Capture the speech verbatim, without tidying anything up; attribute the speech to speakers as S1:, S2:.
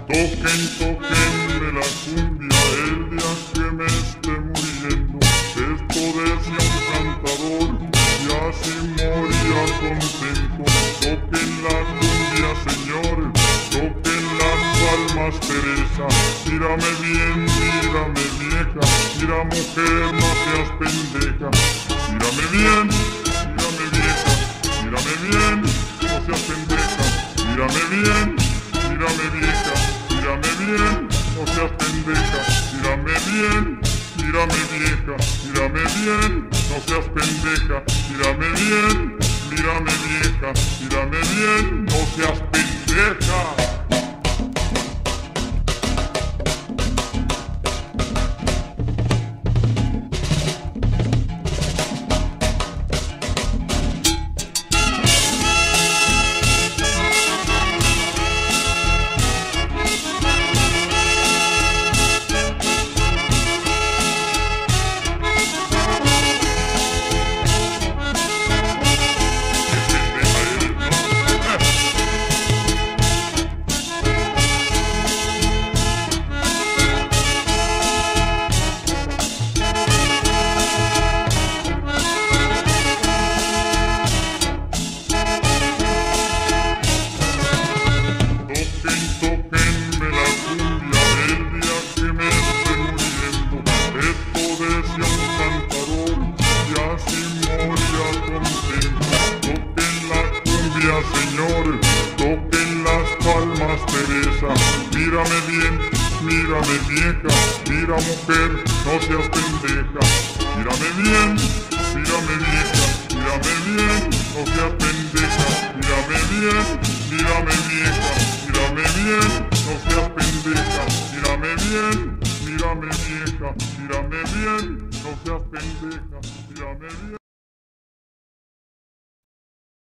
S1: Toquen, toquenme la cumbia el día que me esté muriendo. Esto decía un cantador y así moría contento. Toquen la cumbia, señores, toquen las palmas, Teresa. Mírame bien, mírame vieja, mira mujer, no seas pendeja. Mírame bien, mírame vieja, mírame bien, no seas pendeja. Mírame bien, mírame vieja, mírame bien, no seas pendeja. Mírame bien, mírame vieja, mírame bien, no seas pendeja. Mírame bien, mírame vieja, mírame bien, no seas pendeja. Señores, toquen las palmas, Teresa. Mírame bien, mírame vieja, mira mujer, no seas pendeja. Mírame bien, mírame vieja, mírame bien, no seas pendeja. Mírame bien, mírame vieja, mírame bien, no seas pendeja. Mírame bien, mírame vieja, mírame bien, no seas pendeja. Mírame bien.